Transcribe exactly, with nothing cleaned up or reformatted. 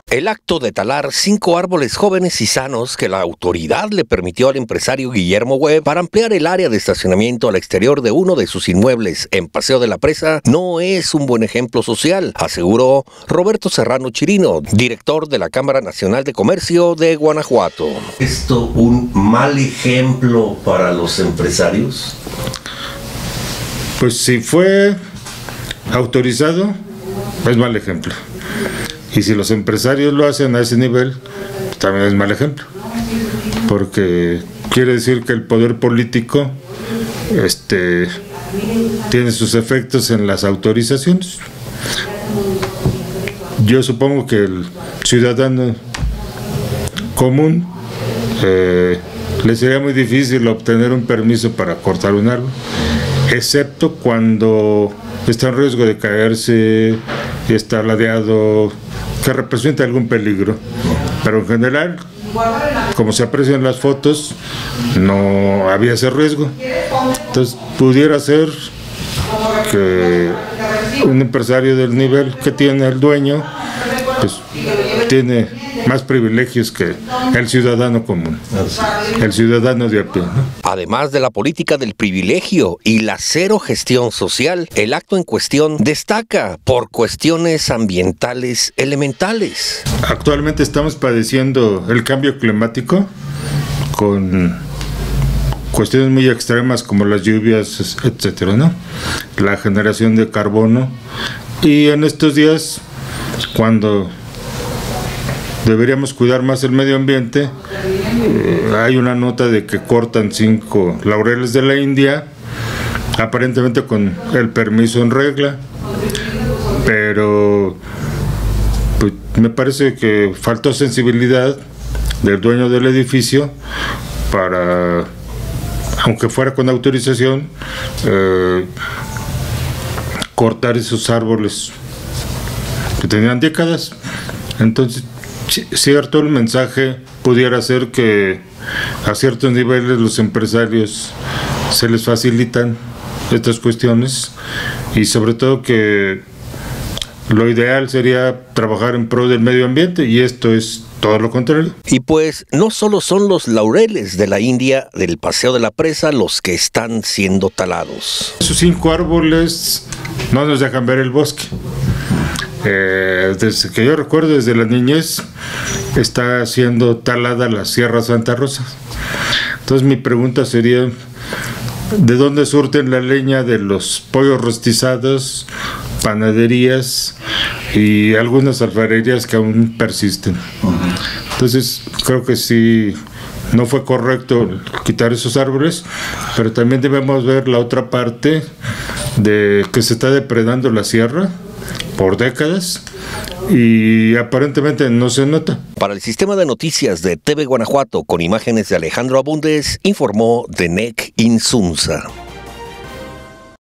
El acto de talar cinco árboles jóvenes y sanos que la autoridad le permitió al empresario Guillermo Webb para ampliar el área de estacionamiento al exterior de uno de sus inmuebles en Paseo de la Presa no es un buen ejemplo social, aseguró Roberto Serrano Chirino, director de la Cámara Nacional de Comercio de Guanajuato. ¿Esto un mal ejemplo para los empresarios? Pues si fue autorizado, es mal ejemplo. Y si los empresarios lo hacen a ese nivel, también es mal ejemplo. Porque quiere decir que el poder político este, tiene sus efectos en las autorizaciones. Yo supongo que el ciudadano común eh, le sería muy difícil obtener un permiso para cortar un árbol, excepto cuando está en riesgo de caerse y está ladeado, que representa algún peligro. Pero en general, como se aprecia en las fotos, no había ese riesgo. Entonces pudiera ser que un empresario del nivel que tiene el dueño, pues tiene más privilegios que el ciudadano común, el ciudadano de a pie, ¿no? Además de la política del privilegio y la cero gestión social, el acto en cuestión destaca por cuestiones ambientales elementales. Actualmente estamos padeciendo el cambio climático con cuestiones muy extremas como las lluvias, etcétera, ¿no? La generación de carbono. Y en estos días, cuando deberíamos cuidar más el medio ambiente, eh, hay una nota de que cortan cinco laureles de la India, aparentemente con el permiso en regla, pero pues, me parece que faltó sensibilidad del dueño del edificio para, aunque fuera con autorización, eh, cortar esos árboles que tenían décadas. Entonces, cierto, el mensaje pudiera ser que a ciertos niveles los empresarios se les facilitan estas cuestiones y sobre todo que lo ideal sería trabajar en pro del medio ambiente, y esto es todo lo contrario. Y pues no solo son los laureles de la India del Paseo de la Presa los que están siendo talados. Esos cinco árboles no nos dejan ver el bosque. Eh, desde que yo recuerdo, desde la niñez, está siendo talada la Sierra Santa Rosa. Entonces mi pregunta sería, ¿de dónde surten la leña de los pollos rostizados, panaderías y algunas alfarerías que aún persisten? Entonces creo que sí, no fue correcto quitar esos árboles, pero también debemos ver la otra parte de que se está depredando la sierra por décadas y aparentemente no se nota. Para el sistema de noticias de T V Guanajuato, con imágenes de Alejandro Abundes, informó Denec Insunza.